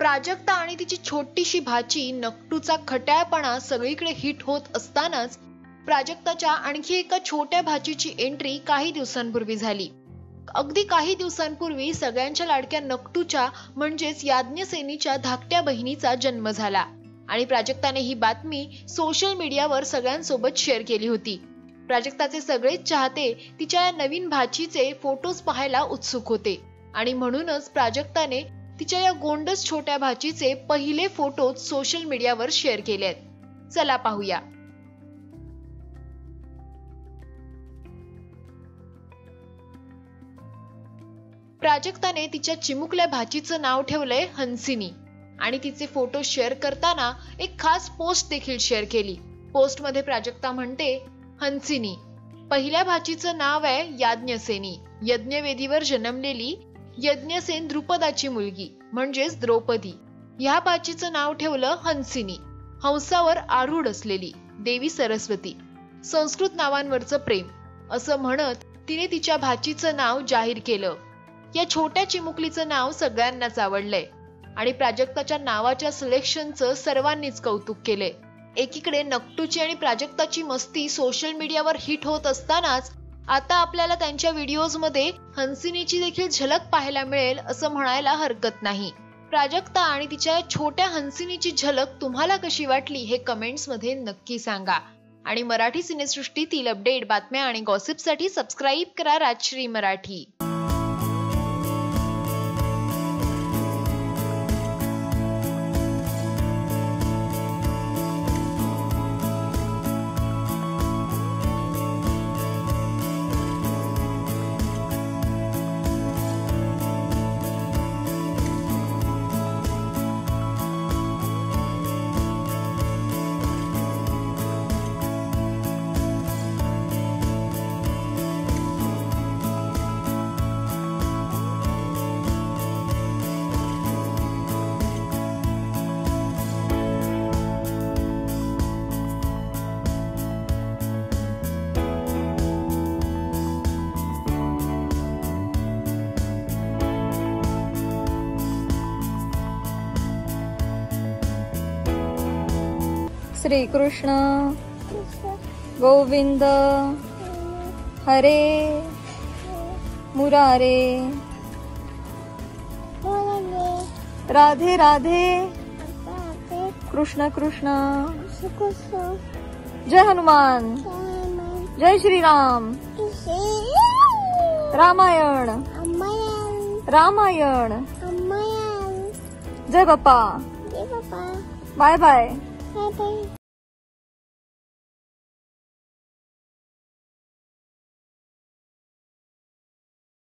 प्राजक्ता आणि तिची छोटीशी भाची नकटूचा खट्याळपणा सगळीकडे हिट होत असतानाच प्राजक्ताच्या आणखी एका छोट्या भाचीची एंट्री काही दिवसांपूर्वी झाली। अगदी काही दिवसांपूर्वी सगळ्यांच्या लाडक्या नकटूच्या म्हणजेच याज्ञसेनीच्या धाकट्या बहिणीचा जन्म झाला आणि प्राजक्ताने ही बातमी सोशल मीडियावर सगळ्यांसोबत शेअर केली होती। प्राजक्ताचे सगळेच चाहते तिच्या या नवीन भाचीचे फोटोज पाहायला उत्सुक होते आणि म्हणूनच प्राजक्ताने तिच्या या गोंडस छोट्या भाचीचे पहिले फोटो सोशल मीडियावर शेअर केले आहेत। चला पाहूया। प्राजक्ताने तिच्या चिमुकल्या भाचीचं नाव ठेवलंय हंसिनी आणि तिचे फोटो शेअर करताना एक खास पोस्ट देखील शेअर केली। पोस्ट मध्ये प्राजक्ता म्हणते, हंसिनी, पहिल्या भाचीचं नाव आहे याज्ञसेनी, यज्ञवेदीवर जन्मलेली यज्ञसेन द्रुपदाची मुलगी म्हणजेच द्रौपदी। ह्या भाचीचं नाव ठेवलं हंसिनी, हंसावर आरूढ असलेली देवी सरस्वती, संस्कृत नावांवरचं प्रेम असं म्हणत तिने तिच्या भाचीचं नाव जाहीर केलं। या छोट्या चिमुकलीचं नाव सगळ्यांनाच आवडलंय आणि प्राजक्ताच्या नावाच्या सिलेक्शनचं सर्वांनीच कौतुक केले। एकीकडे नकटूची आणि प्राजक्ताची मस्ती सोशल मीडियावर हिट होत असतानाच आता आपल्याला त्यांच्या व्हिडिओज मध्ये हंसिनीची देखील झलक पाहायला मिळेल असं म्हणायला हरकत नाही। प्राजक्ता आणि तिच्या छोट्या हंसिनीची झलक तुम्हाला कशी वाटली हे कमेंट्स मध्ये नक्की सांगा आणि मराठी सिनेसृष्टीतील अपडेट, बातम्या आणि गॉसिपसाठी सबस्क्राईब करा राजश्री मराठी। श्री कृष्ण गोविंद हरे मुरारे राधे राधे कृष्ण कृष्ण जय हनुमान जय श्री राम रामायण रामायण जय बाप्पा बाय बाय।